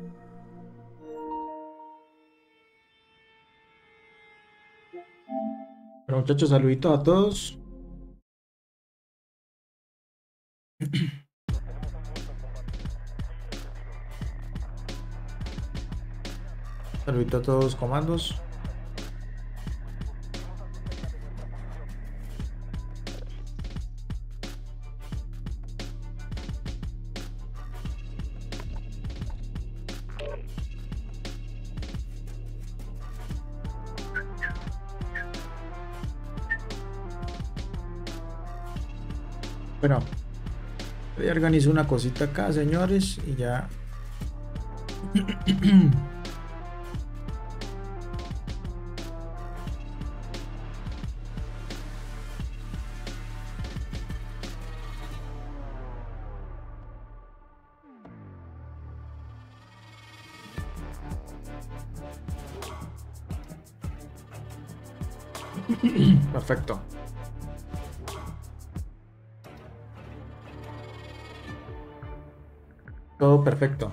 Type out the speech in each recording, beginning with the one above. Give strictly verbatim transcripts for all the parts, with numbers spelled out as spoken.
Bueno, muchachos, saluditos a todos. Saluditos a todos, comandos. Bueno, voy a organizar una cosita acá, señores, y ya. Perfecto. Todo perfecto.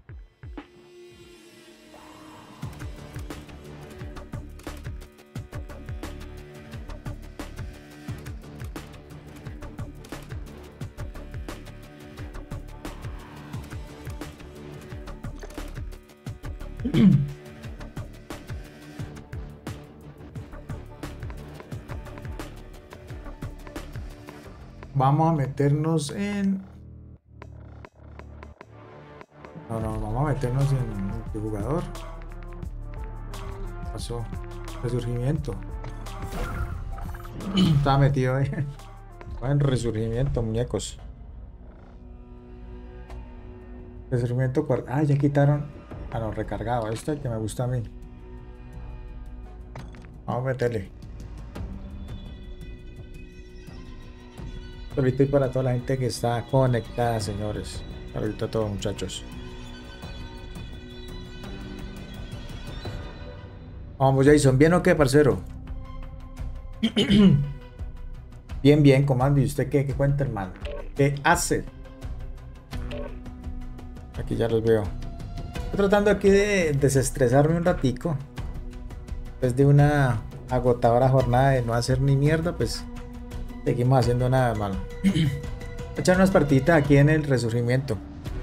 Vamos a meternos en... No, no, vamos a meternos en multijugador. ¿Qué pasó? Resurgimiento. Estaba metido ahí. En resurgimiento, muñecos. Resurgimiento cuarto. Ah, ya quitaron. Ah, no, recargado. Este que me gusta a mí. Vamos a meterle. Saludito para toda la gente que está conectada, señores. Saludito a todos, muchachos. Vamos, Jason. ¿Bien o qué, parcero? Bien, bien, comando. ¿Y usted qué, qué cuenta, hermano? ¿Qué hace? Aquí ya los veo. Estoy tratando aquí de desestresarme un ratico. Después de una agotadora jornada de no hacer ni mierda, pues seguimos haciendo nada, hermano. Voy a echar unas partiditas aquí en el resurgimiento.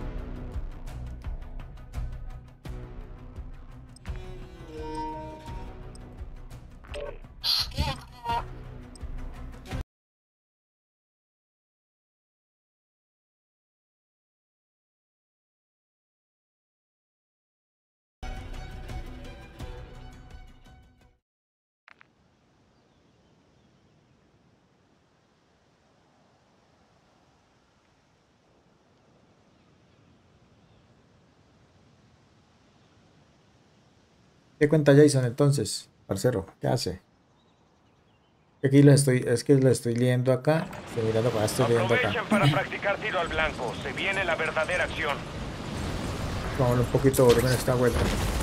¿Qué cuenta Jason entonces, parcero? ¿Qué hace? Aquí lo estoy, es que lo estoy leyendo acá. Estoy mirando para estoy leyendo acá. Aprovechen para practicar tiro al blanco. Se viene la verdadera acción. Vamos un poquito de volumen esta vuelta.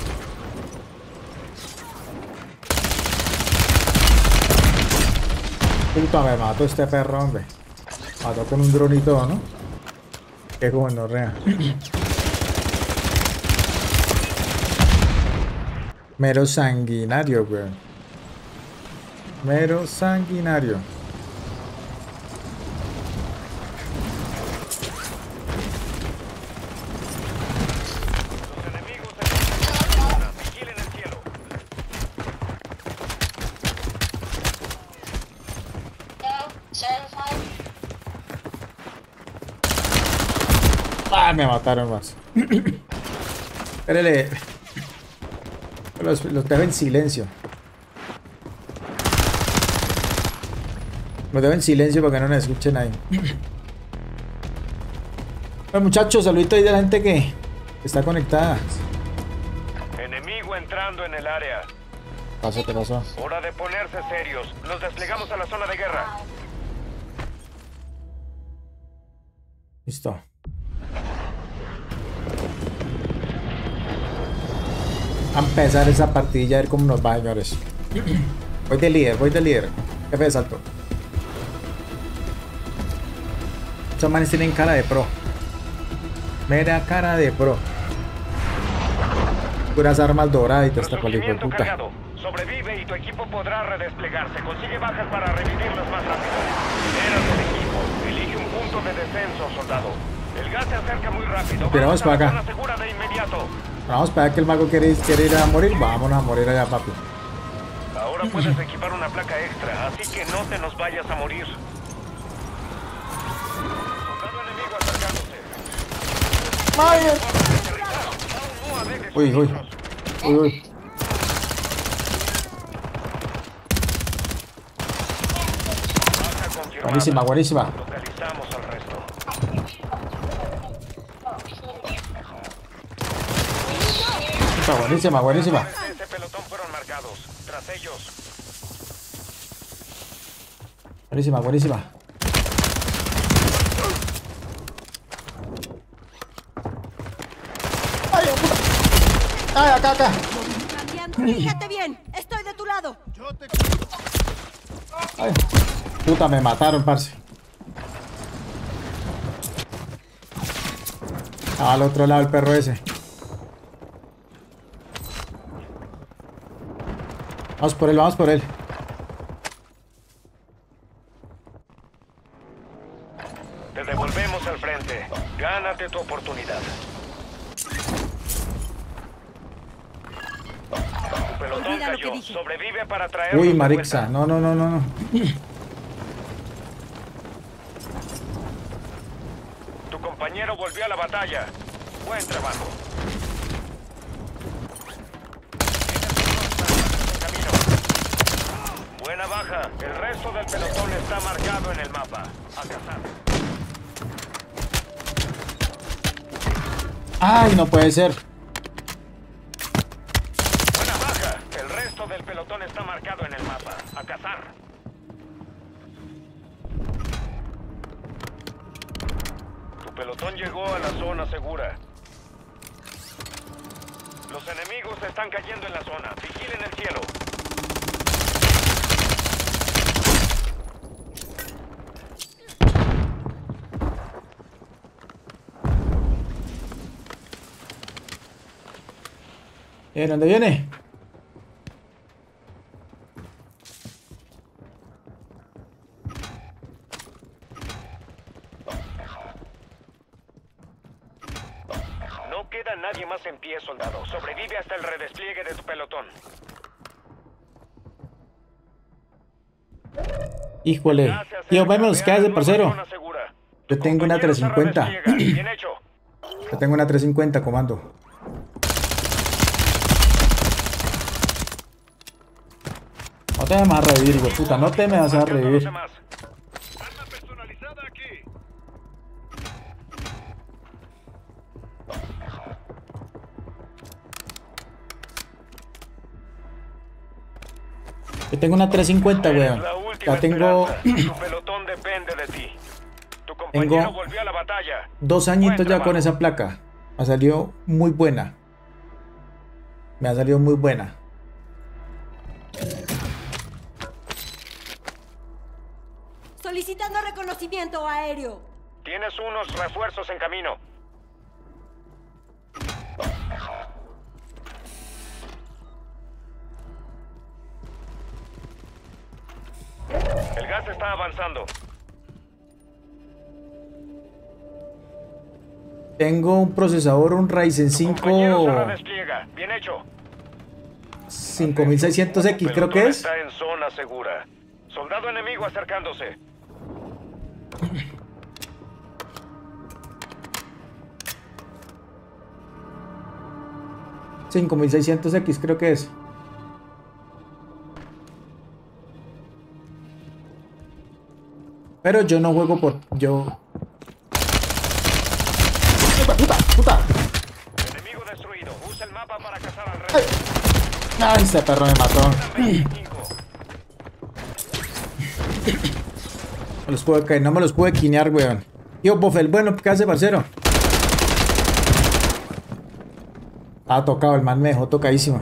Puta, me mató este perro, hombre. Mató con un dron y todo, ¿no? Qué gonorrea. Mero sanguinario, güey. Mero sanguinario. Los enemigos se encuentran. Vigilen el cielo. Ah, me mataron más. Espérele. Los, los dejo en silencio. Los dejo en silencio para que no nos escuchen ahí. Bueno, muchachos, saluditos ahí de la gente que está conectada. Enemigo entrando en el área. ¿Qué pasó? ¿Qué pasó? Hora de ponerse serios. Nos desplegamos a la zona de guerra. Listo. A empezar esa partidilla a ver cómo nos va, señores. Voy de líder, voy de líder. Jefe de salto. Estos manes tienen cara de pro. Mera cara de pro. Puras armas doradas y todo esta cual hijo de Resurgimiento puta. cargado. Sobrevive y tu equipo podrá redesplegarse. Consigue bajas para revivirlas más rápido. Eras el equipo. Elige un punto de descenso, soldado. El gas se acerca muy rápido. Pero vamos a para la acá. zona segura de inmediato. Vamos para que el mago quiere, quiere ir a morir. Vámonos a morir allá, papi. Ahora puedes equipar una placa extra, así que no te nos vayas a morir. Soldado enemigo acercándose. Uy, uy. Uy, uy. Baja confirmada. Buenísima, buenísima. Localizamos al resto. Está buenísima, buenísima. Ese pelotón fueron marcados. Tras ellos. Buenísima, buenísima. ¡Ay, puta! ¡Ay, acá, acá! Fíjate bien, estoy de tu lado. Ay, puta, me mataron, parce. Al otro lado el perro ese. Vamos por él, vamos por él. Te devolvemos al frente. Gánate tu oportunidad. Tu pelotón Olvida lo que cayó. dije. Sobrevive para traerlo Uy, de Marixa. vuelta. No, no, no, no, no. Tu compañero volvió a la batalla. Buen trabajo. Tienes camino. Buena baja. El resto del pelotón está marcado en el mapa. A cazar. Ay, no puede ser. Buena baja. El resto del pelotón está marcado en el mapa. A cazar. Tu pelotón llegó a la zona segura. Los enemigos están cayendo en la zona. Vigilen el cielo. ¿Eh, dónde viene? No queda nadie más en pie, soldado. Sobrevive hasta el redespliegue de tu pelotón. Híjole. Tío, vámonos, ¿qué hace, parcero? Zona segura. Yo tengo una Compañero se trescientos cincuenta. redespliega. Bien hecho. Yo tengo una trescientos cincuenta, comando. No te me vas a revivir, hijo de puta. No te me vas a Marcando revivir. los demás. Arma personalizada aquí. Yo tengo una trescientos cincuenta, Eres weón. la última Ya tengo esperanza. Tu pelotón depende de ti. Tu compañero Tengo volvió a la batalla. dos añitos Buen ya con trabajo. esa placa. Me ha salido muy buena. Me ha salido muy buena. Solicitando reconocimiento aéreo. Tienes unos refuerzos en camino. El gas está avanzando. Tengo un procesador, un Ryzen Tu compañero se cinco redespliega. Bien hecho. cinco mil seiscientos X, creo que Pelotón es. Está en zona segura. Soldado enemigo acercándose. cinco mil seiscientos X, creo que es. Pero yo no juego por... Yo... ¡Puta, puta! Enemigo destruido. Usa el mapa para cazar al ¡Ay! resto. ¡Ay, ese perro me mató! veinticinco. Me los pude caer, no me los pude quinear, weón. Tío, Bofel, bueno, ¿qué hace, parcero? Ah, tocado, el man me dejó tocadísimo.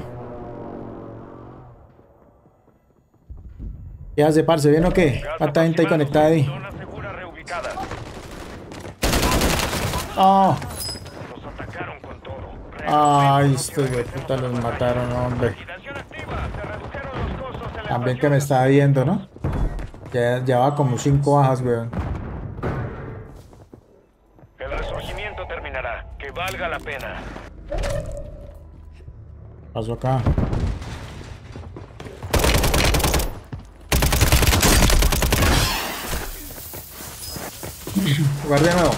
¿Qué hace, parce? ¿Bien o qué? Gas ¿Cuánta gente ahí aproximado. conectada ahí? Zona segura reubicada. ¡Oh! Los atacaron con todo. Ay, estos de puta los mataron, hombre. También que me estaba viendo, ¿no? Ya llevaba como cinco bajas, weón. El resurgimiento terminará. Que valga la pena. Paso acá. Jugar de nuevo.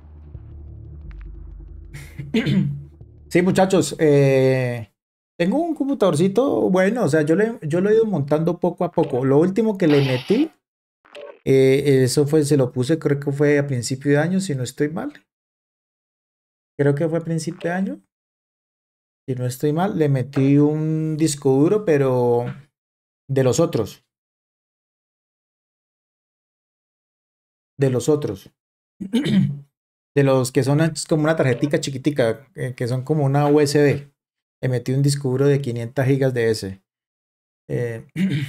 Sí, muchachos, eh, tengo un computadorcito bueno, o sea, yo, le, yo lo he ido montando poco a poco. Lo último que le metí, eh, eso fue, se lo puse, creo que fue a principio de año, si no estoy mal. Creo que fue a principio de año. Si no estoy mal, le metí un disco duro, pero de los otros. De los otros. De los que son como una tarjetica chiquitica, eh, que son como una U S B. Le metí un disco duro de quinientas gigas de ese. Eh,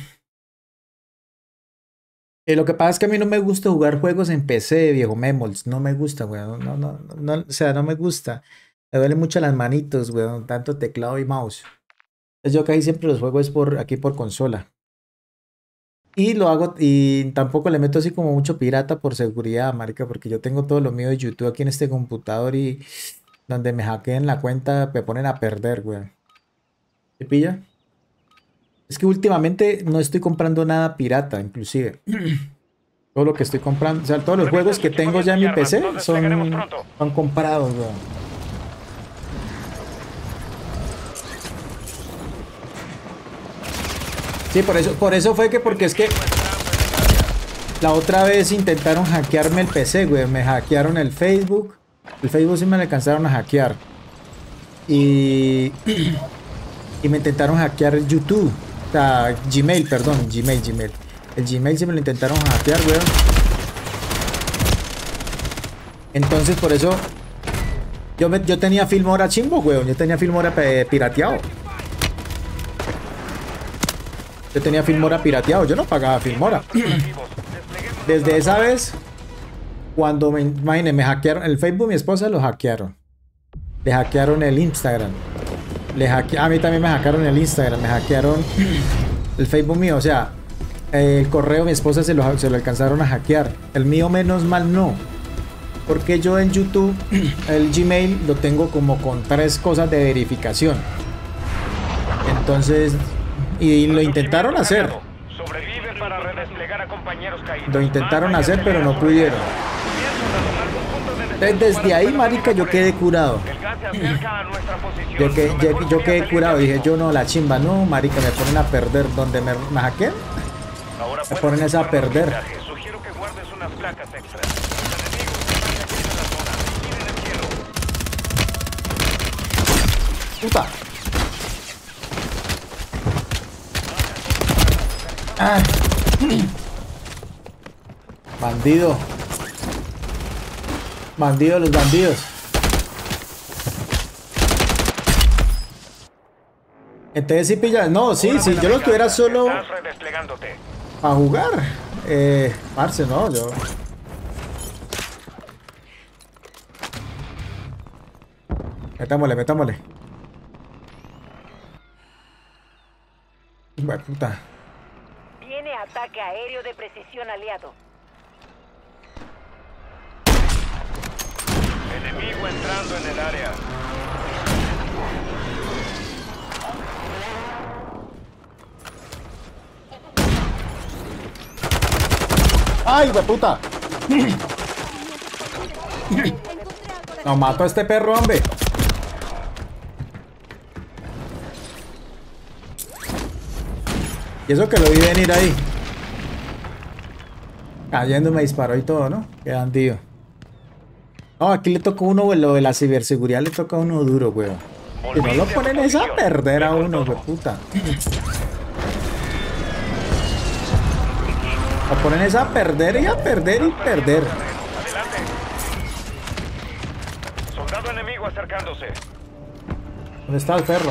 eh, lo que pasa es que a mí no me gusta jugar juegos en P C, viejo Memols. No me gusta, weón. No, no, no, no, o sea, no me gusta. Me duele mucho las manitos, weón. Tanto teclado y mouse. Entonces yo casi siempre los juego es por aquí por consola. Y lo hago, y tampoco le meto así como mucho pirata por seguridad, marica, porque yo tengo todo lo mío de YouTube aquí en este computador y donde me hackeen la cuenta me ponen a perder, weón. ¿Se pilla? Es que últimamente no estoy comprando nada pirata, inclusive. Todo lo que estoy comprando, o sea, todos los juegos que tengo ya en mi P C son, son comprados, weón. Sí, por eso, por eso fue que, porque es que la otra vez intentaron hackearme el P C, güey. Me hackearon el Facebook. El Facebook sí me lo alcanzaron a hackear. Y, y me intentaron hackear el YouTube. O sea, Gmail, perdón, Gmail, Gmail. El Gmail sí me lo intentaron hackear, güey. Entonces, por eso yo, me, yo tenía Filmora chimbo, güey. Yo tenía Filmora pirateado. Yo tenía Filmora pirateado, yo no pagaba Filmora. Desde esa vez, cuando me, imagínense, me hackearon el Facebook, mi esposa lo hackearon. Le hackearon el Instagram. Le hacke, a mí también me hackearon el Instagram, me hackearon el Facebook mío. O sea, el correo mi esposa se lo, se lo alcanzaron a hackear. El mío menos mal no. Porque yo en YouTube, el Gmail lo tengo como con tres cosas de verificación. Entonces... Y lo intentaron hacer. Lo intentaron hacer, pero no pudieron. Desde ahí, marica, yo quedé curado. Yo, que, yo, yo quedé curado. Dije, yo no, la chimba, no, marica, me ponen a perder. Donde me, me hackean, me ponen esa a perder. Puta. Ah. Bandido. Bandido, los bandidos. Entonces sí pillas. No, sí, si sí, yo lo tuviera solo a jugar. Eh, parce, no, yo. Metámosle, metámosle. Bueno, puta. Ataque aéreo de precisión aliado. Enemigo entrando en el área. ¡Ay, de puta! No, mato a este perro, hombre. Y eso que lo vi venir ahí. Cayendo me disparó y todo, ¿no? Qué bandido. No, aquí le tocó uno, lo de la ciberseguridad le toca a uno duro, weón. Si no lo ponen es a perder a uno, weón, puta. Lo ponen es a perder y a perder y perder. Adelante. Soldado enemigo acercándose. ¿Dónde está el perro?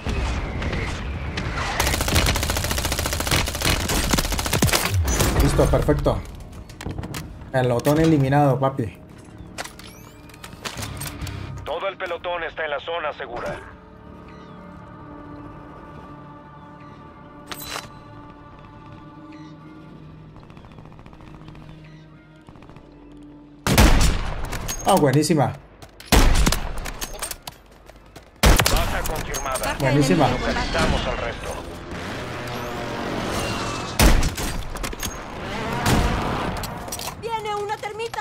Listo, perfecto. El botón eliminado, papi. Todo el pelotón está en la zona segura. Ah, buenísima. Baja confirmada. Buenísima. Localizamos al resto. ¡Viene una termita!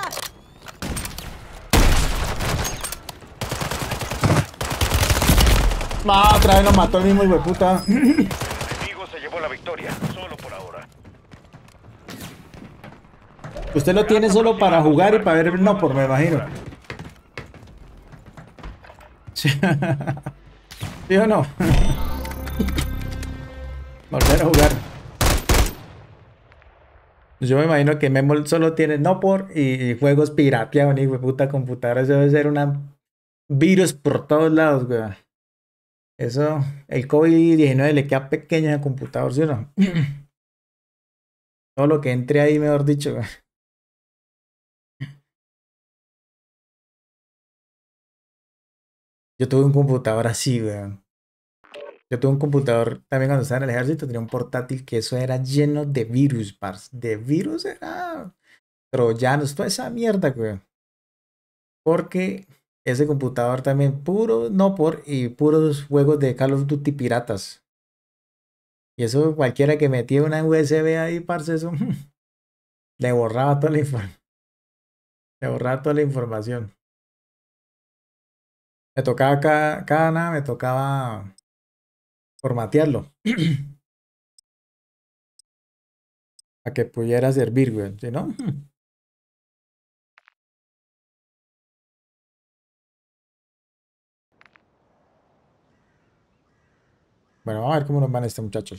Ah, otra vez nos mató el mismo hijo de puta. El enemigo se llevó la victoria, solo por ahora. Usted lo tiene solo para jugar y para ver no por me imagino. ¿Sí, ¿Sí o no? Volver a jugar. Yo me imagino que Memo solo tiene no por y, y juegos pirateados, hijo de puta computadora. Eso debe ser una virus por todos lados, weón. Eso, el COVID diecinueve le queda pequeño al computador, ¿sí o no? Todo lo que entre ahí, mejor dicho, weón. Yo tuve un computador así, weón. Yo tuve un computador también cuando estaba en el ejército, tenía un portátil que eso era lleno de virus, parce. De virus era troyanos, toda esa mierda, weón. Porque ese computador también puro, no por, y puros juegos de Call of Duty piratas. Y eso cualquiera que metía una U S B ahí, parce, eso le borraba toda la información. Le borraba toda la información. Me tocaba cada, cada nada, me tocaba formatearlo. Para que pudiera servir, güey. ¿Sí, no? Bueno, vamos a ver cómo nos van estos muchachos.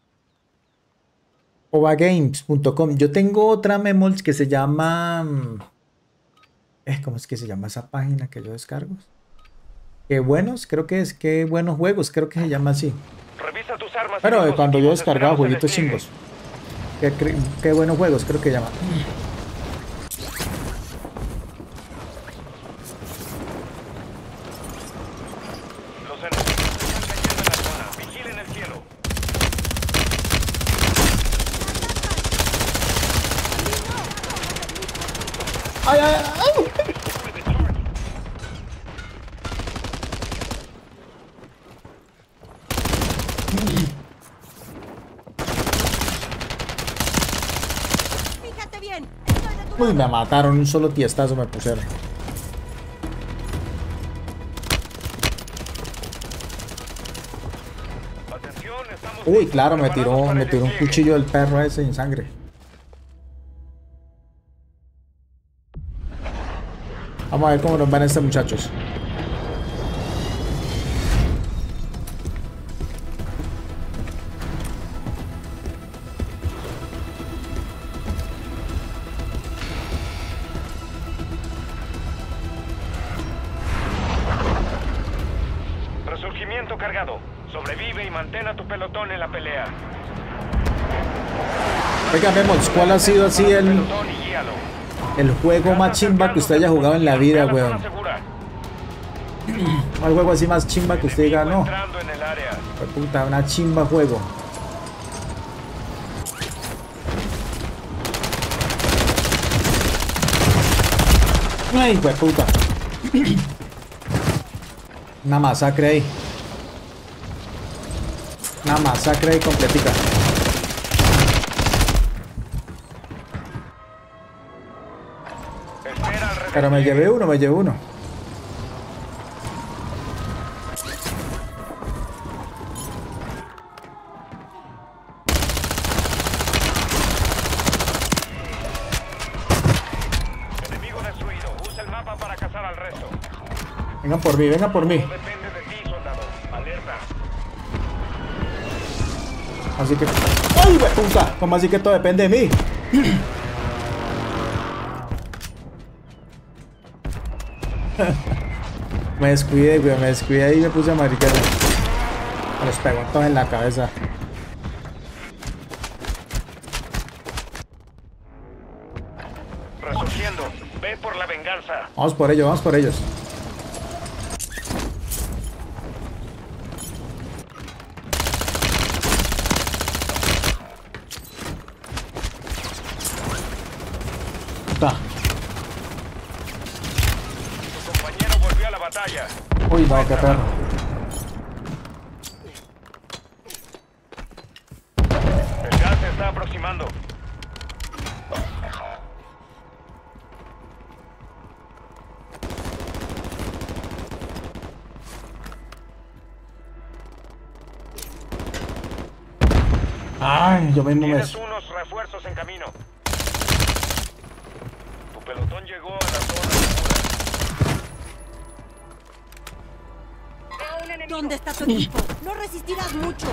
ovagames punto com. Yo tengo otra Memols que se llama... Eh, ¿Cómo es que se llama esa página que yo descargo? Qué buenos, creo que es. Qué buenos juegos, creo que se llama así. Revisa tus armas. Pero de cuando yo descargaba esperamos el jueguitos despliegue. chingos. Qué, qué buenos juegos, creo que se llama. Los enemigos están cayendo en la zona. Vigilen el cielo. ¡Ay, ay, ay! Fíjate bien, estoy de tu Uy, me lado. mataron, un solo tiestazo me pusieron. Atención, estamos Uy, listos, claro, me preparados tiró, para me el tiró un despliegue. cuchillo del perro ese sin sangre. Vamos a ver cómo nos van estos muchachos. Resurgimiento cargado. Sobrevive y mantén a tu pelotón en la pelea. Oiga, Memos, ¿cuál ha sido así el, Pelotón y guíalo. el juego más chimba que usted haya jugado en la vida, Ve a zona weón? segura. ¿Cuál juego así más chimba que usted diga, no? Entrando en el área. Fue puta, una chimba juego. Ay, fue puta. Una masacre ahí. Una masacre ahí completica. Espera al Pero me llevé uno, me llevé uno. Enemigo destruido. Usa el mapa para cazar al resto. Vengan por mí, vengan por mí. Todo depende de ti, soldado. Alerta. Así que... ¡Ay, güey, puta! ¿Cómo así que todo depende de mí? Me descuidé, güey, me descuidé y me puse a mariquera. Me los pegó todos en la cabeza. Resurgiendo. Ve por la venganza. Vamos por ellos, vamos por ellos. Volvió a la batalla. Uy, no, qué perro. El gas se está aproximando. Ay, yo mismo me... Tienes unos refuerzos en camino. Tu pelotón llegó a la zona segura. Veo un enemigo. ¿Dónde está tu equipo? No resistirás mucho.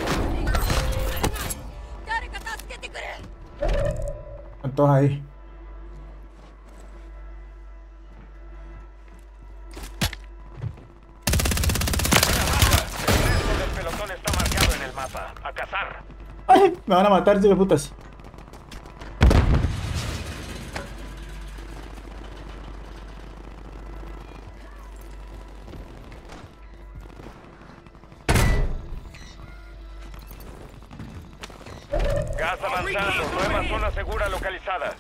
Están todos ahí. El resto del pelotón está marcado en el mapa. A cazar. Ay, me van a matar, hijo de putas. Gas avanzando. Nueva zona segura localizada.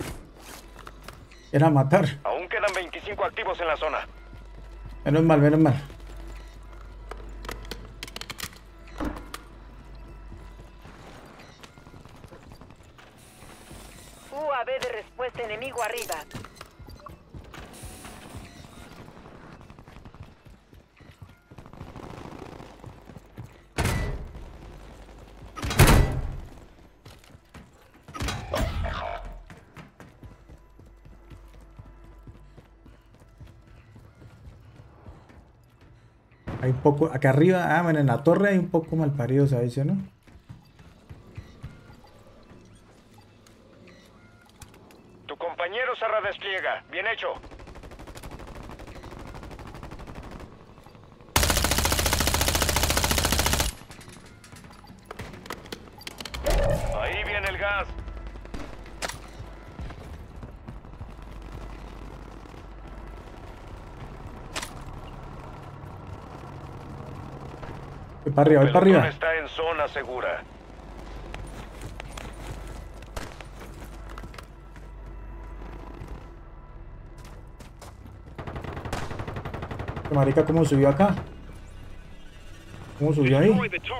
Era matar. Aún quedan veinticinco activos en la zona. Menos mal, menos mal. U A V de respuesta enemigo arriba. Hay un poco, acá arriba, ah, bueno, en la torre hay un poco mal parido, ¿sabes? ¿No? Tu compañero se redespliega. Bien hecho. Ahí viene el gas. Voy para arriba, voy El para pelotón arriba. está en zona segura. Este marica, ¿cómo subió acá? ¿Cómo subió ahí?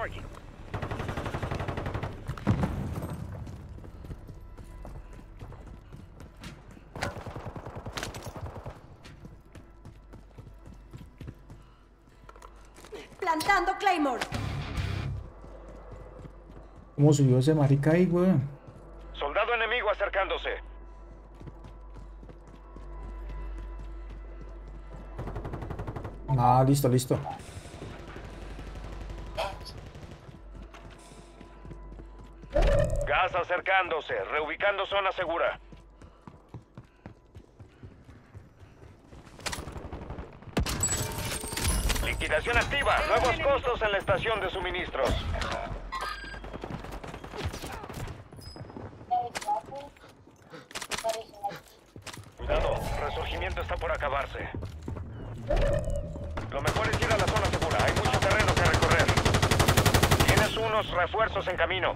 Plantando Claymore. ¿Cómo subió ese marica ahí, weón? Soldado enemigo acercándose. Ah, listo, listo. Gas acercándose. Reubicando zona segura. Liquidación activa. Nuevos costos en la estación de suministros. Cuidado, resurgimiento está por acabarse. Lo mejor es ir a la zona segura. Hay mucho terreno que recorrer. Tienes unos refuerzos en camino.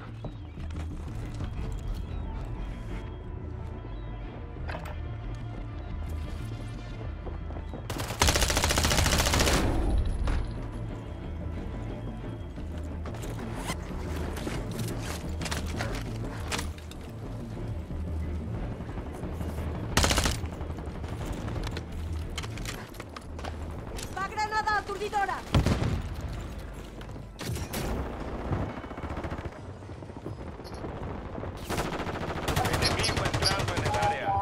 Va granada aturdidora. Enemigo entrando en el área.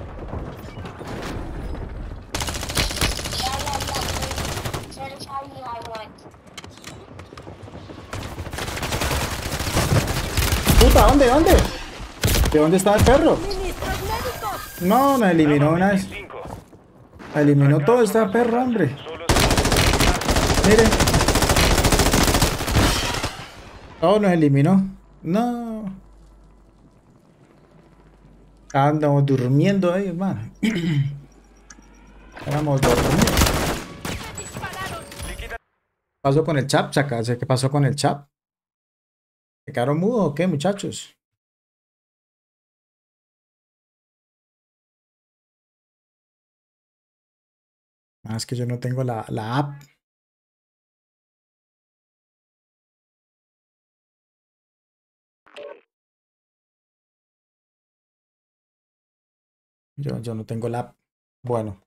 Puta, ¿dónde? ¿Dónde? ¿De dónde está el perro? Ministros médicos. No, me eliminó una vez. veinticinco. Me eliminó todo este perro, hombre. Solo es- Mire. Oh, nos eliminó. No. Andamos durmiendo ahí, hermano. Estamos durmiendo. Liquida- ¿Qué pasó con el chat? Saca, ¿qué pasó con el chat? ¿Se quedaron mudos o qué, muchachos? Ah, es que yo no tengo la, la app. Yo, yo no tengo la app. Bueno.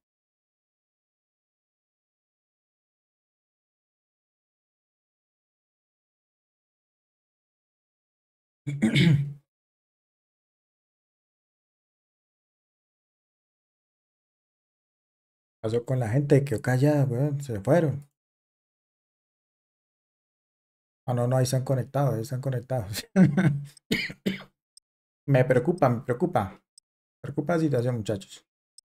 Pasó con la gente que callada, weón, se fueron. Ah, no, no, ahí están conectados, ahí están conectados. Me preocupa, me preocupa. Me preocupa la situación, muchachos.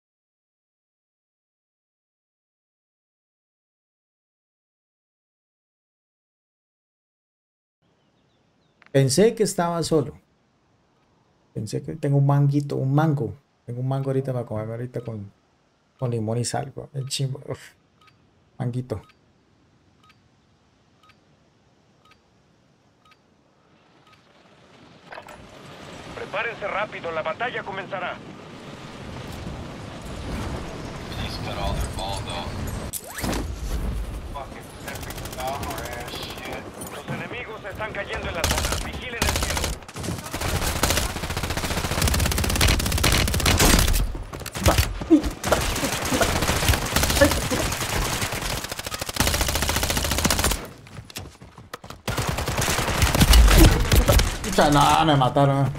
Pensé que estaba solo. Pensé que tengo un manguito, un mango. Tengo un mango ahorita para comerme ahorita con, con limón y sal, weón. El chimbo. Uf, manguito. Prepárense rápido, la batalla comenzará. Please cut all their balls off. Fucking epic bomber ass shit. Los enemigos están cayendo en la zona. Vigilen el cielo. Pucha, no, me mataron.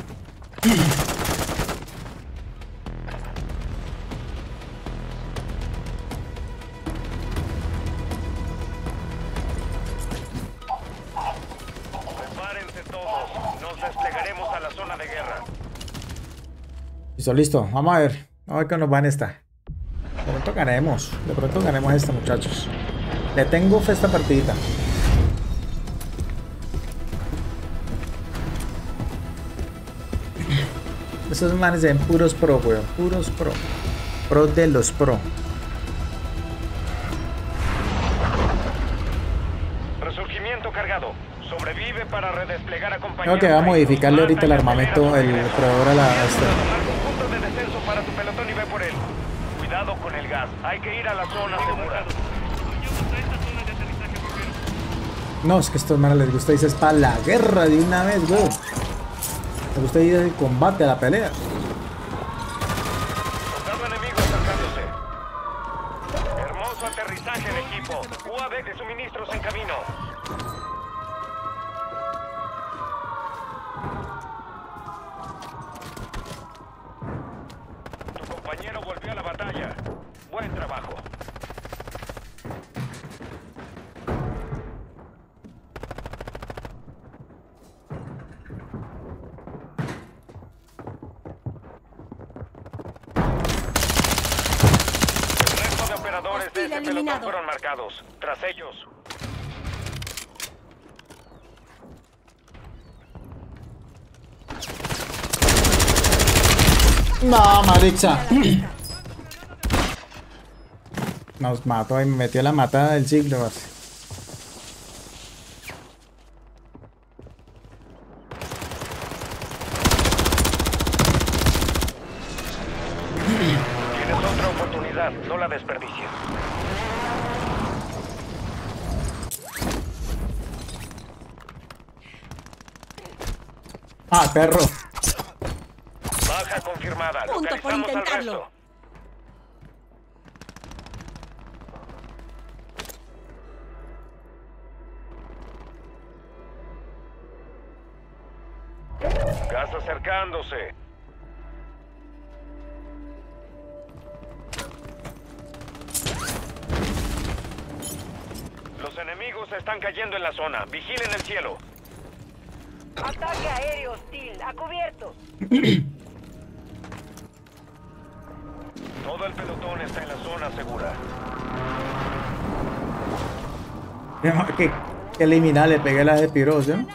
Prepárense todos. Nos desplegaremos a la zona de guerra. Listo, listo. Vamos a ver. Vamos a ver qué nos va en esta. De pronto ganemos. De pronto ganemos esta, muchachos. Le tengo fe a esta partidita. Esos manes se ven puros pro, weón. Puros pro. Pro de los pro. Resurgimiento cargado. Sobrevive para redesplegar a compañeros. Creo que va a modificarle ahorita el armamento, el proveedor a la... Tomar un punto de descenso para tu pelotón y ve por él. Cuidado con el gas. Hay que ir a la zona segura. No, es que a estos manes les gusta irse para la guerra de una vez, weón. Les gusta ir al combate, a la pelea. Soldado enemigo acercándose. Hermoso aterrizaje en equipo. U A V de suministros en camino. Tu compañero volvió a la batalla. Buen trabajo. El resto de operadores de Hostil ese pelotón eliminado. fueron marcados. Tras ellos. No, maricha. Nos mató y me metió la matada del siglo. Parce. Tienes otra oportunidad. No la desperdicies. Ah, perro. Baja confirmada. Punto por Localizamos al intentarlo. resto. Gas acercándose. Los enemigos están cayendo en la zona. Vigilen el cielo. Ataque aéreo hostil. A cubierto. Todo el pelotón está en la zona segura. Que, que eliminar, le pegué la de piros, ¿eh?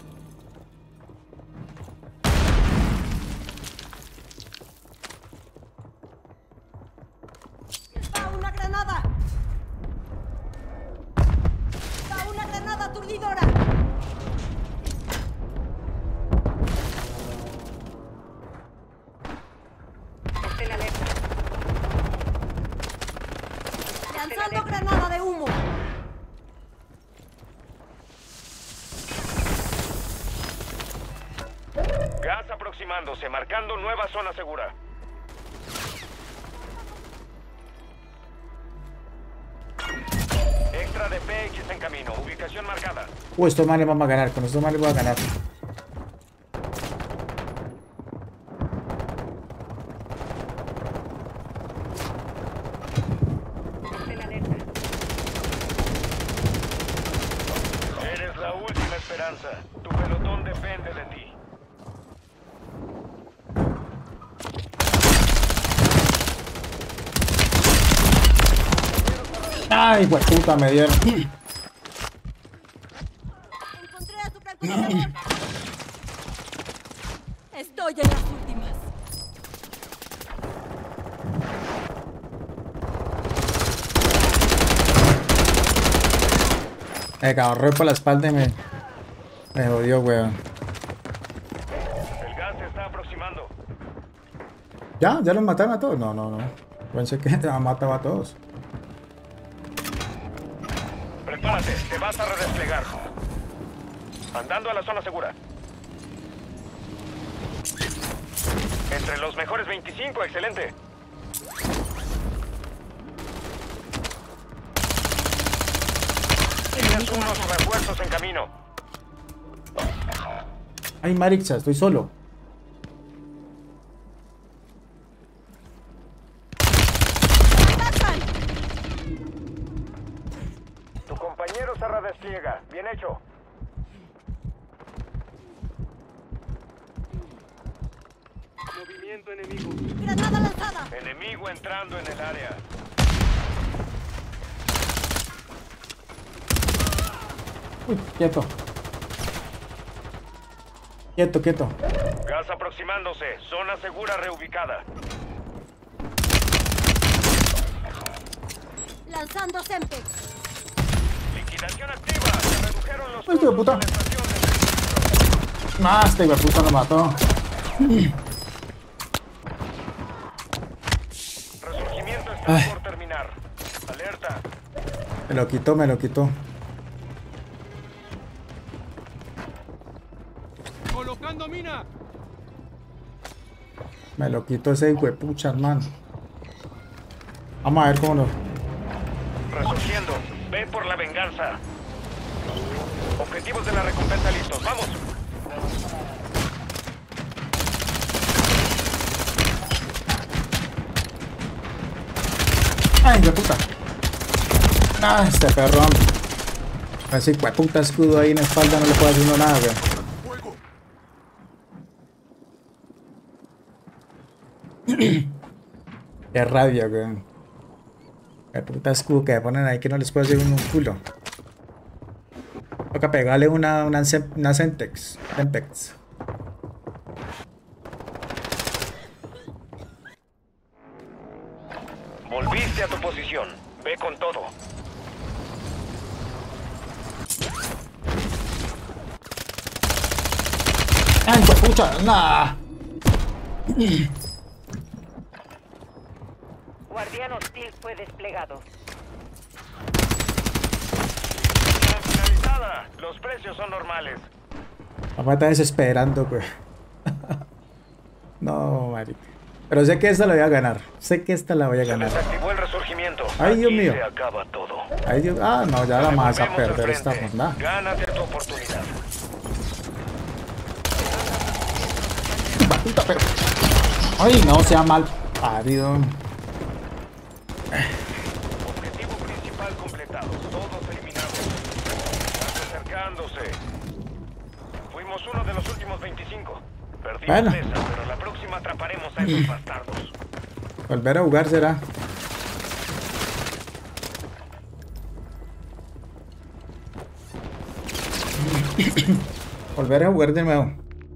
¡Da una granada! ¡Da una granada aturdidora! Estén alerta. aproximándose, marcando nueva zona segura. Extra de P X en camino, ubicación marcada. Uh, estos manes vamos a ganar, con estos manes voy a ganar. En alerta. Eres la última esperanza. Tu pelotón depende de ti. Ay, pues puta, me dieron. Encontré a tu francotirador. Estoy en las últimas. Me agarré por la espalda y me, me jodió, weón. El gas se está aproximando. ¿Ya? ¿Ya los mataron a todos? No, no, no. Pensé que ya mataba a todos. Prepárate, te vas a redesplegar. Andando a la zona segura. Entre los mejores veinticinco, excelente. Tienes unos refuerzos en camino. Ay, Marixa, estoy solo. ¡Atacan! Tu compañero se redespliega. Bien hecho. Movimiento enemigo. ¡Granada lanzada! Enemigo entrando en el área. Uy, quieto. Quieto, quieto. Gas aproximándose. Zona segura reubicada. Lanzando Semtex. Liquidación activa. Se redujeron los Ay, hijo de costos puta. de la estación de suministro. Ah, este hijo de puta lo mató. Resurgimiento está Ay. por terminar. Alerta. Me lo quitó, me lo quitó. ¡Colocando mina! Me lo quitó ese hijo de pucha, hermano. Vamos a ver cómo lo... Resurgiendo. Ve por la venganza. Objetivos de la recompensa listos. ¡Vamos! Ay, hijo de puta. Ah, este perro. Ese hijo de puta escudo ahí en la espalda no le puedo hacer uno nada, güey. Qué rabia, güey. Qué puta escudo que ponen ahí que no les puede hacer uno un culo. Toca pegarle una, una, Sem- una Semtex. Semtex. Volviste a tu posición. Ve con todo. Ay, hijo de pucha, nah. Guardián hostil fue desplegado. Misión finalizada. Los precios son normales. Papá está desesperando, güey. No, marica. Pero sé que esta la voy a ganar. Sé que esta la voy a Se ganar. desactivó el resurgimiento. Ay, Dios Aquí mío. se acaba todo. Ay, Dios. Ah, no, ya la vamos a Volvemos al perder esta frente. jornada. Gánate tu oportunidad. Puta, pero... Ay, no sea mal parido. Objetivo principal completado. Todos eliminados. Están acercándose. Fuimos uno de los últimos veinticinco. Perdimos Bueno. esa, pero la próxima atraparemos a esos bastardos. Volver a jugar será. Volver a jugar de nuevo.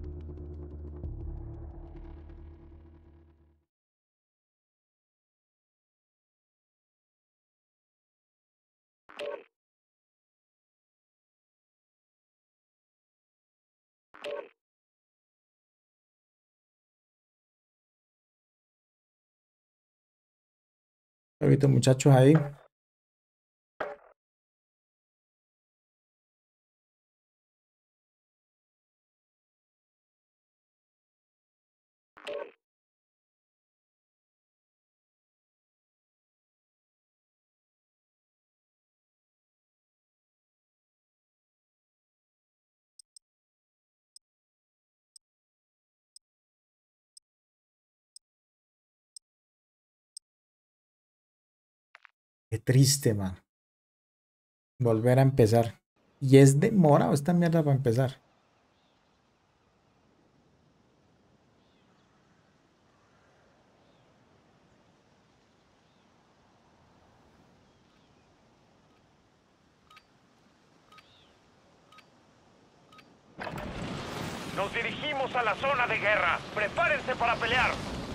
He visto muchachos ahí. Qué triste, man. Volver a empezar. Y es demorado esta mierda para empezar. Nos dirigimos a la zona de guerra. Prepárense para pelear.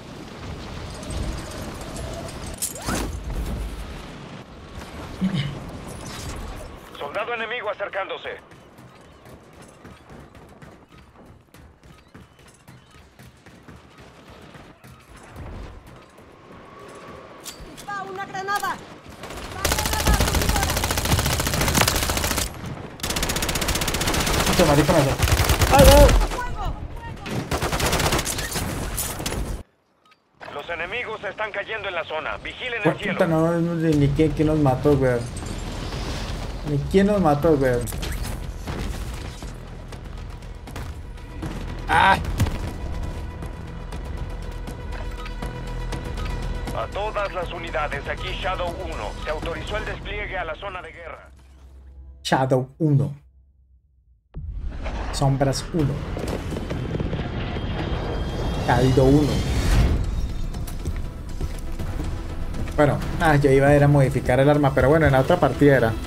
Soldado enemigo acercándose. ¡Va una granada! ¡Va granada subidora! Mucho marico, no sé. ¡Ay, no! ¡Fuego! Los enemigos están cayendo en la zona. Vigilen Pues, el cielo. puta, no, no sé ni quién, quién nos mató, weón. Ni quién nos mató, weón. ¡Ah! A todas las unidades, aquí Shadow uno. Se autorizó el despliegue a la zona de guerra. Shadow uno. Sombras uno. Caído uno. Bueno, ah, yo iba a ir a modificar el arma, pero bueno, en la otra partida era.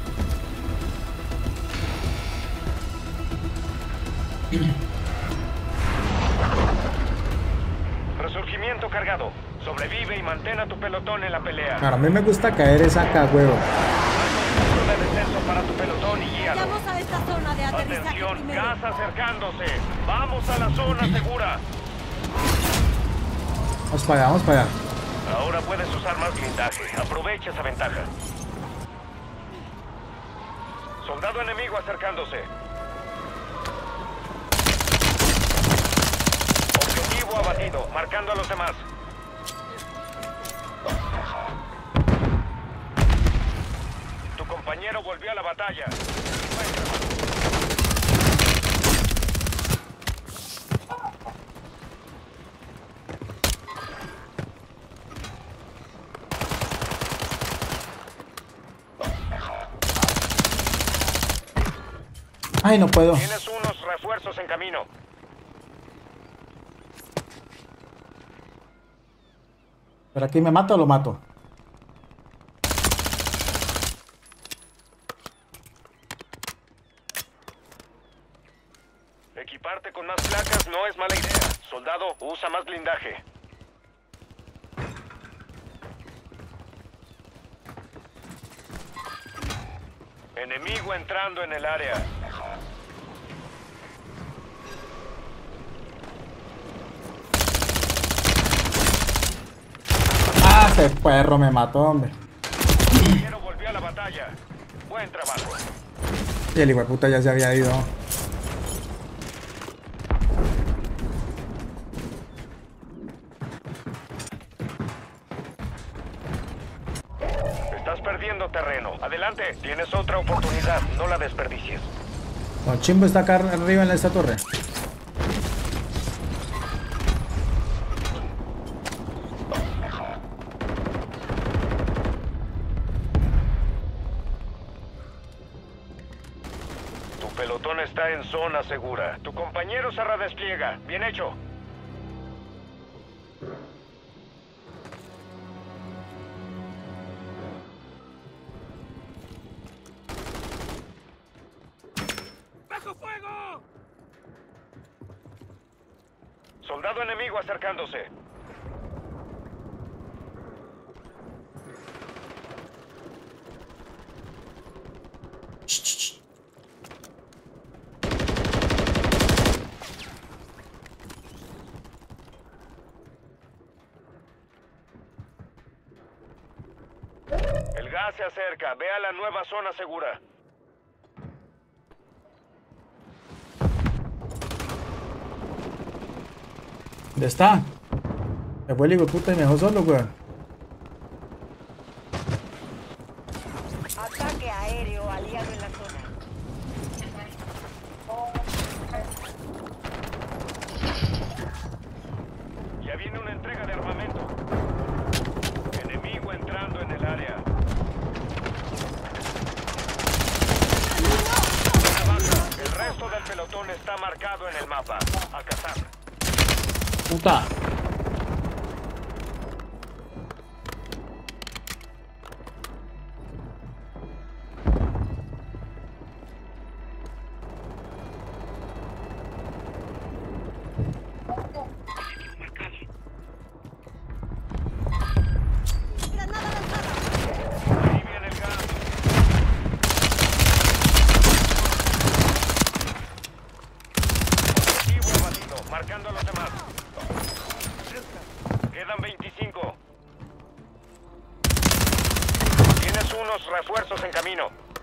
Resurgimiento cargado. Sobrevive y mantén a tu pelotón en la pelea. Bueno, a mí me gusta caer esa acá, huevo. Punto de descenso para tu pelotón y guíalo. Vamos a esta zona de aterrizaje Atención, primero. gas acercándose. Vamos a la zona segura. Vamos para allá, vamos para allá. Ahora puedes usar más blindaje. Aprovecha esa ventaja. Soldado enemigo acercándose. Objetivo abatido, marcando a los demás. Tu compañero volvió a la batalla. Ay, no puedo. Tienes unos refuerzos en camino. ¿Pero aquí me mato o lo mato? Equiparte con más placas no es mala idea. Soldado, usa más blindaje. Enemigo entrando en el área. Ah, ese perro me mató, hombre. Compañero volvió a la batalla. Buen trabajo. Y el hijo de puta ya se había ido. Estás perdiendo terreno. Adelante, tienes otra oportunidad. No la desperdicies. Don Chimbo está acá arriba en esta torre. Tu pelotón está en zona segura. Tu compañero se redespliega. Bien hecho. ¡Bajo fuego! Soldado enemigo acercándose. Ch, ch, ch. El gas se acerca. Ve a la nueva zona segura. ¿Dónde está? Me fue el hijo de puta y me dejó solo, weón. Ataque aéreo aliado en la zona. Ya viene una entrega de armamento. Enemigo entrando en el área. pelotón está marcado en el mapa. A cazar. Puta. Granada lanzada. Ahí viene el gas. Objetivo abatido, marcando a los demás. Quedan veinticinco. Tienes unos refuerzos en camino.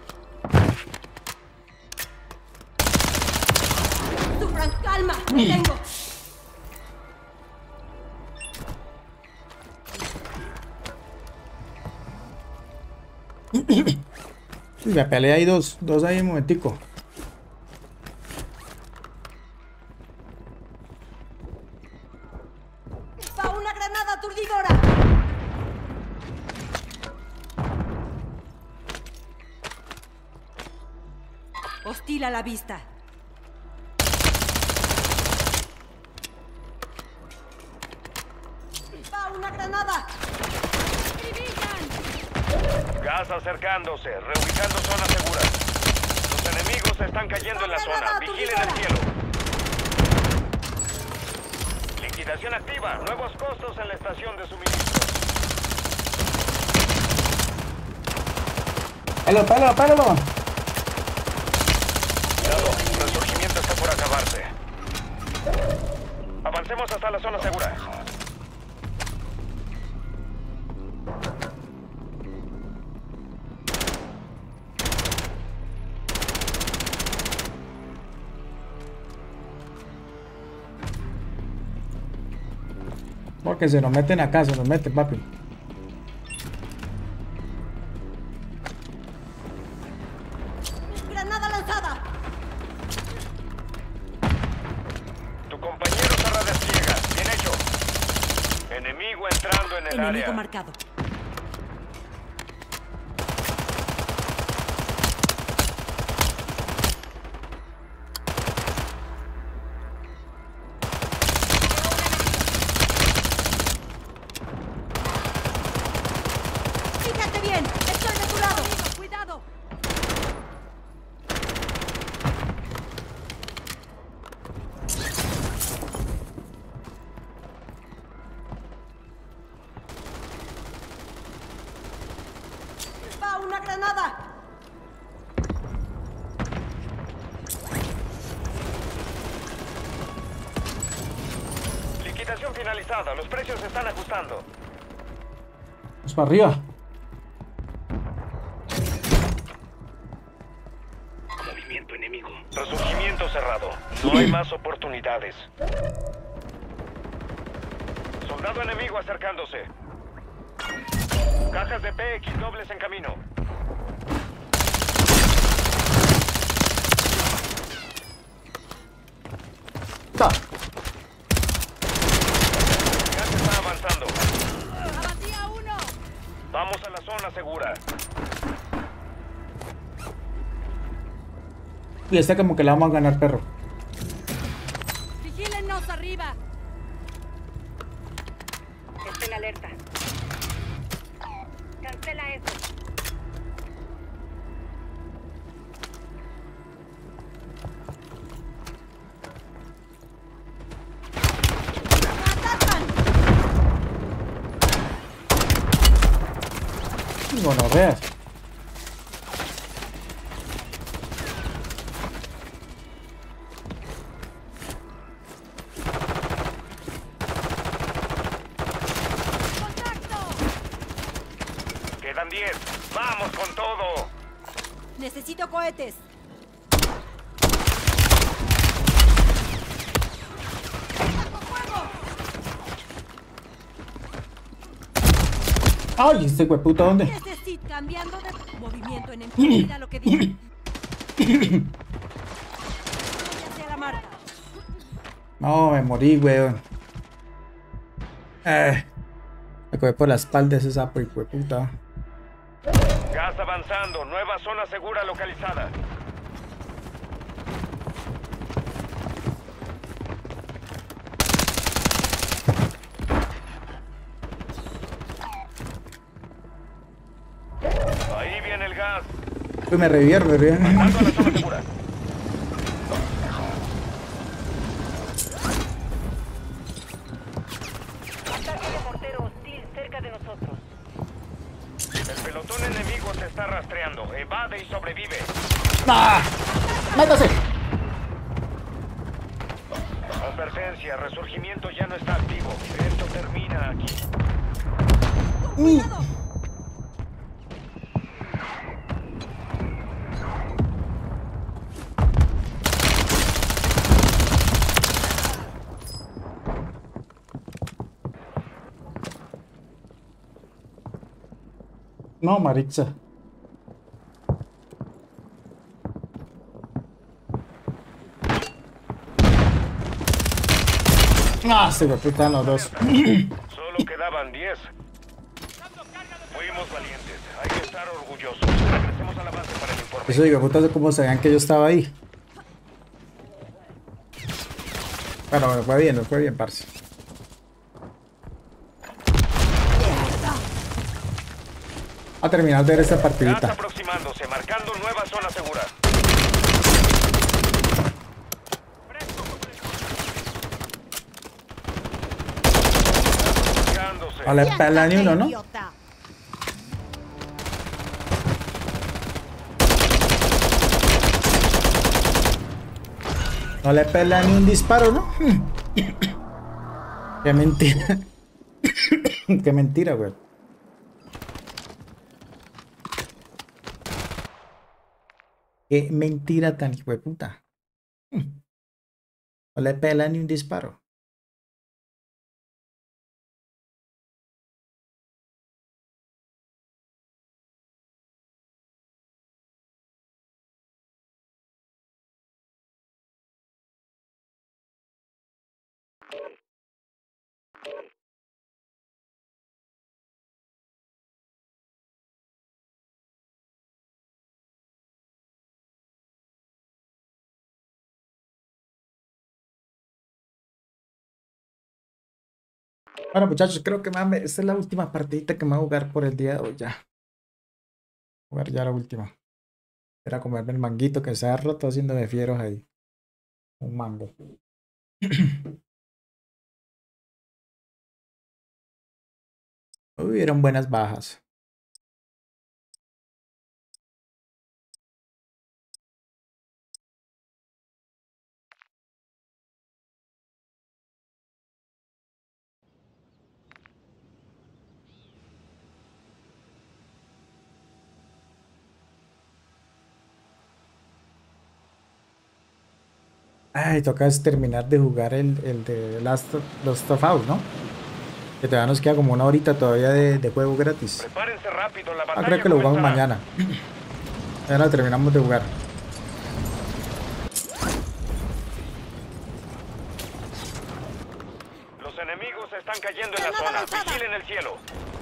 Sufran, calma. Me tengo. Uy, me peleé ahí dos, dos ahí un momentico. Va una granada aturdidora. Hostil a la vista. Va una granada. Gas acercándose, reubicando zona segura. Los enemigos están cayendo en la zona. Vigilen el cielo. Liquidación activa. Nuevos costos en la estación de suministro. Pelo, pelo, pelo. Cuidado, el resurgimiento está por acabarse. Avancemos hasta la zona segura. Porque se nos meten acá, se nos meten, papi. Granada lanzada. Tu compañero se redespliega. Bien hecho. Enemigo entrando en el Enemigo área. marcado. Fíjate bien, estoy de tu lado. Cuidado. Va una granada. Liquidación finalizada. Los precios se están ajustando. Vamos para arriba. Movimiento enemigo. Resurgimiento cerrado. No hay más oportunidades. Soldado enemigo acercándose. Cajas de P X dobles en camino. Ta. Ya se está avanzando. Abatí a uno. Vamos a la zona segura. Y está como que la vamos a ganar, perro. Vigílennos arriba. Estén alerta. Cancela eso. ¡Me atacan! Gonorreas. Quedan diez. ¡Vamos con todo! Necesito cohetes. ¡Bajo fuego! Ay, este hueputa, ¿dónde? Necesito cambiando de movimiento en mira lo que dije. Hacia la marca. No, me morí, weón. Eh, me coge por la espalda ese sapo, hijo de puta. Gas avanzando. Nueva zona segura localizada. Ahí viene el gas. Uy, me revivieron, me revivieron. Pasando a la zona segura. Ataque de mortero hostil cerca de nosotros. El pelotón enemigo se está rastreando. Evade y sobrevive. ¡Ah! ¡Métase! Advertencia, resurgimiento ya no está activo. Esto termina aquí. Mm. No, Maritza. Ah, se me putan los dos. Solo quedaban diez. Fuimos valientes. Hay que estar orgullosos. Regresemos a la base para el informe. Eso digo, putas, cómo sabían que yo estaba ahí. Bueno, me fue bien, me fue bien, parce. A terminar de ver esta Gas partidita. aproximándose, marcando nueva zona segura. Marcándose. No le pela ni uno, ¿no? Idiota. No le pela ni un disparo, ¿no? Qué mentira. Qué mentira, güey. Qué mentira tan hijo de puta. No le pela ni un disparo. Bueno, muchachos, creo que me, esta es la última partidita que me voy a jugar por el día de hoy ya. Jugar ya la última. Era comerme el manguito que se ha roto haciéndome fieros ahí. Un mango. Hubieron buenas bajas. Ay, toca es terminar de jugar el, el de Last of, Last of Us, ¿no? Que todavía nos queda como una horita todavía de, de juego gratis. Prepárense rápido, la Ah, batalla creo que lo jugamos comenzará. mañana. Ya lo terminamos de jugar. Los enemigos están cayendo en la zona. Vigilen el cielo.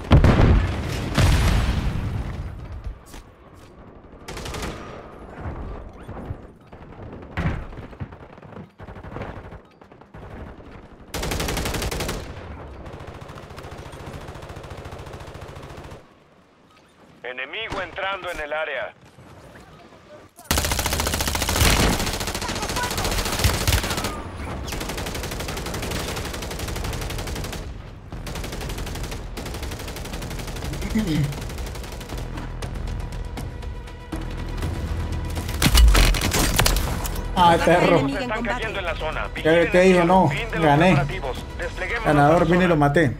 Enemigo entrando en el área. Ay, perro. Enemigo en Están combate. cayendo en la zona. ¿Qué, Vigilen qué el dijo? cielo. No, Fin de los gané. preparativos. Despleguémonos Ganador, a la vine y zona. lo maté.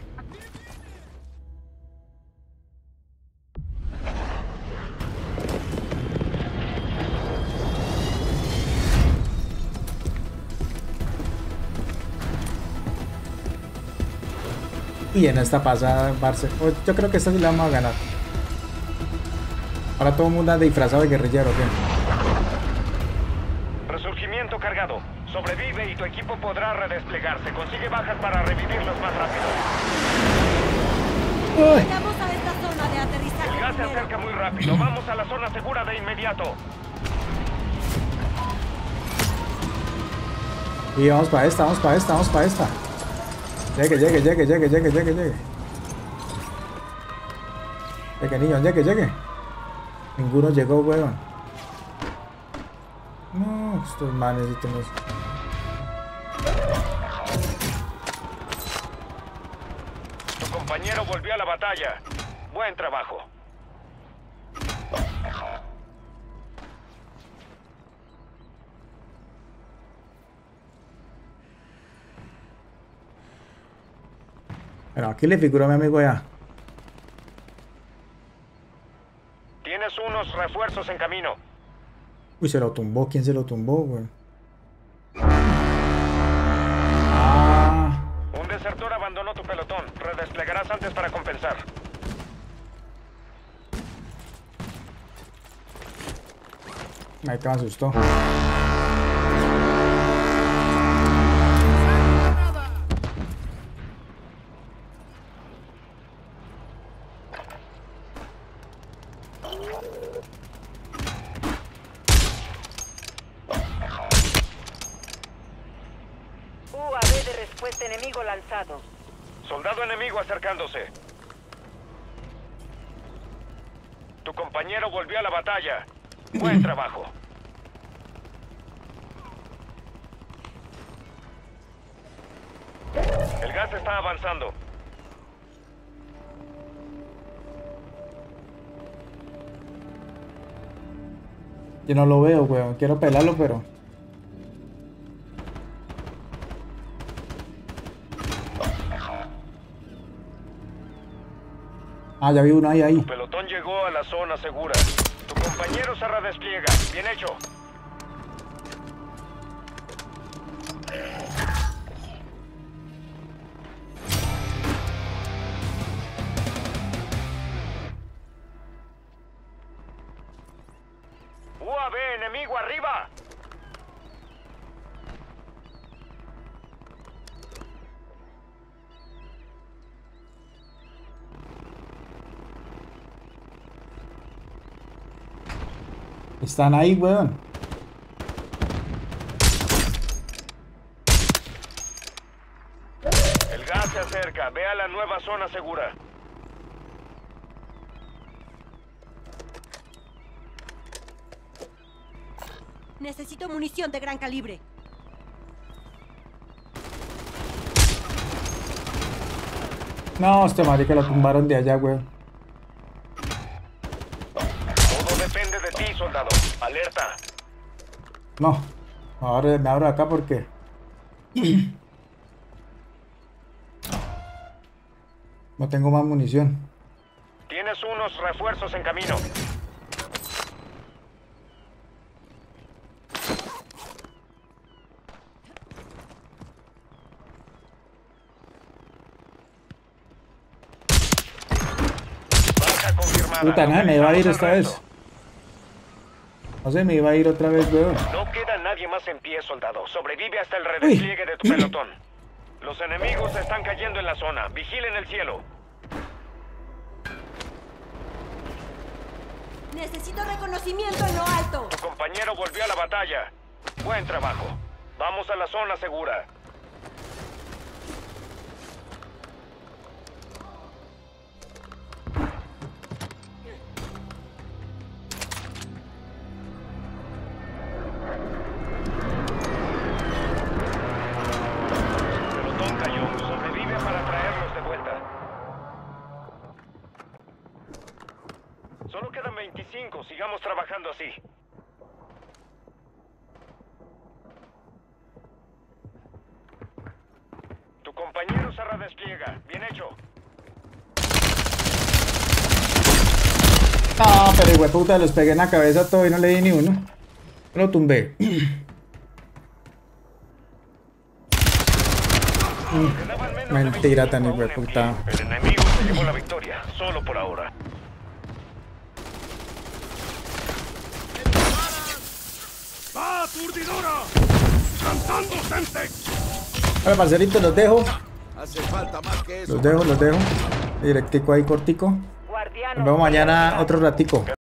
Y en esta pasada, Barce. oh, Yo creo que esta sí la vamos a ganar. Ahora todo el mundo anda disfrazado de guerrillero, ¿qué? Resurgimiento cargado. Sobrevive y tu equipo podrá redesplegarse. Consigue bajas para revivirlos más rápido. Uy. Vayamos a esta zona de El aterrizaje gas se primero. acerca muy rápido. Vamos a la zona segura de inmediato. Y vamos para esta, vamos para esta, vamos para esta. Llegue, llegue, llegue, llegue, llegue, llegue, llegue. Llegue, niño, llegue, llegue. Ninguno llegó, weón. No, estos manes y tenemos... Tu compañero volvió a la batalla. Buen trabajo. Pero aquí le figuró a mi amigo ya. Tienes unos refuerzos en camino. Uy, se lo tumbó. ¿Quién se lo tumbó, güey? Ah. Un desertor abandonó tu pelotón. Redesplegarás antes para compensar. Ahí te me asustó. U A V de respuesta enemigo lanzado. Soldado enemigo acercándose. Tu compañero volvió a la batalla. Buen trabajo. El gas está avanzando. Yo no lo veo, weón. Quiero pelarlo, pero... Ah, ya vi uno ahí, ahí. Tu pelotón llegó a la zona segura. Tu compañero se redespliega. Bien hecho. U A V enemigo arriba. Están ahí, weón. El gas se acerca. Ve a la nueva zona segura. Necesito munición de gran calibre. No, este marica lo tumbaron de allá, weón. Todo depende de ti, soldado. Alerta. No. Ahora me abro acá porque... no tengo más munición. Tienes unos refuerzos en camino. Baja confirmada. Puta, nada, me iba a ir esta vez. No sé, me iba a ir otra vez, weón. No queda nadie más en pie, soldado. Sobrevive hasta el redespliegue de tu pelotón. Los enemigos están cayendo en la zona. Vigilen el cielo. Necesito reconocimiento en lo alto. Tu compañero volvió a la batalla. Buen trabajo. Vamos a la zona segura. El pelotón cayó. Sobrevive para traerlos de vuelta. Solo quedan veinticinco. Sigamos trabajando así. Tu compañero se redespliega. Bien hecho. No, pero igual puta, los pegué en la cabeza todo y no le di ni uno. Lo tumbé. Quedaban menos de Mentira tan veinticinco aún en hijueputa. pie. El enemigo se llevó la victoria. Solo por ahora. ¡Va, aturdidora! ¡Cantando, Semtex! Hola, parcerito, los dejo. Hace falta más que eso. Los dejo, los dejo. Directico ahí, cortico. Guardiano. Nos vemos mañana otro ratico.